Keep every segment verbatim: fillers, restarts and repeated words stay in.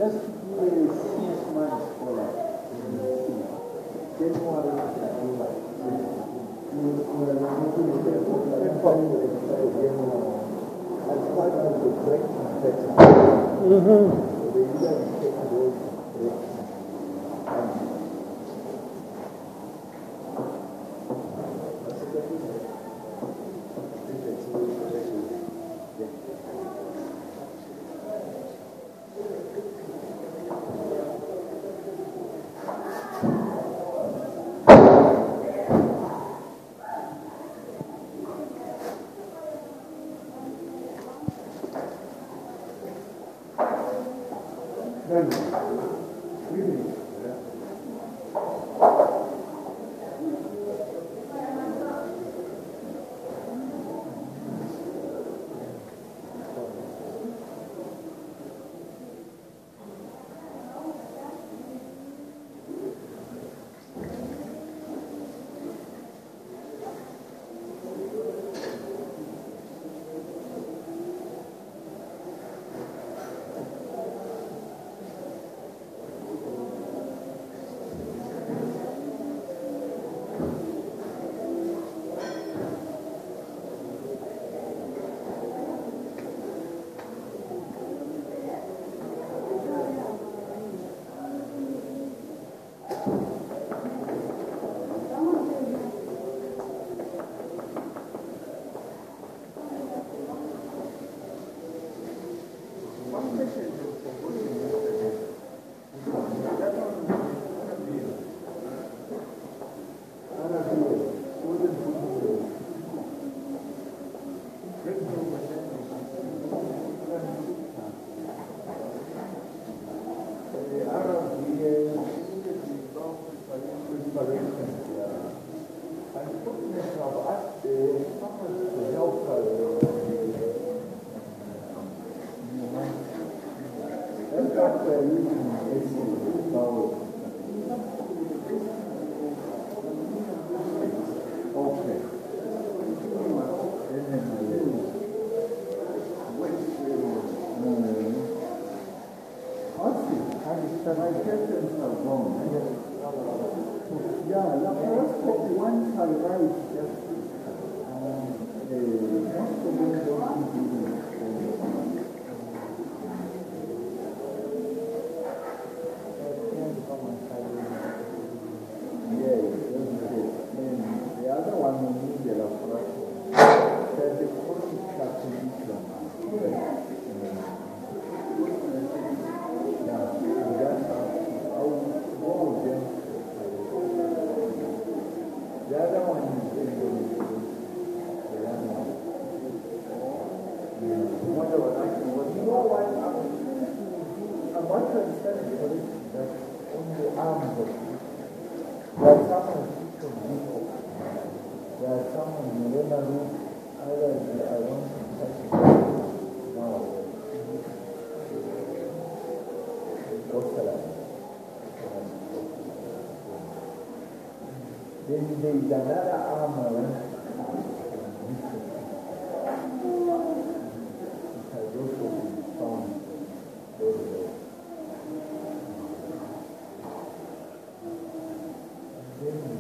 Just six months for that. Then what is Mm-hmm. Yeah, the first one I write just um, the most of them don't do yeah, and the other one we need the laboratory. There's a quality calculation. The other one is very good. The other one. You know what? I'm not understanding because that on the arms of people, there are some on each of people. There are some on the inner room. Others, I want to touch it. Now, what's that? Then there is another arm around. It has also been found very well. And then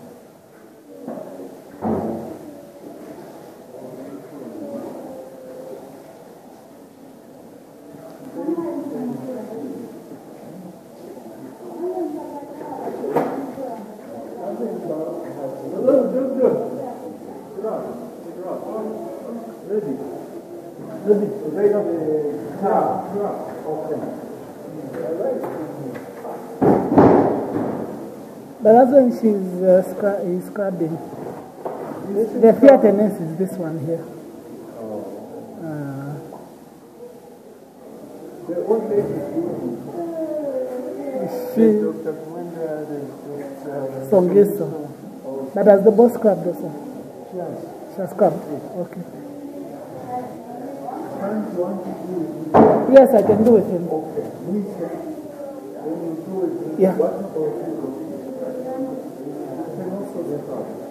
Ready? Ready? Right on the car. Okay. But that's when she's uh, scra is scrubbing. The theatre nurse is this one here. Oh. Uh, The old lady she Songiso. But has the boss scrubbed also? Yes. She has scrubbed? Okay. Can't you want to do it? Yes, I can do with him. Okay. We can. When you do it, Yeah. what about you? You can also get out.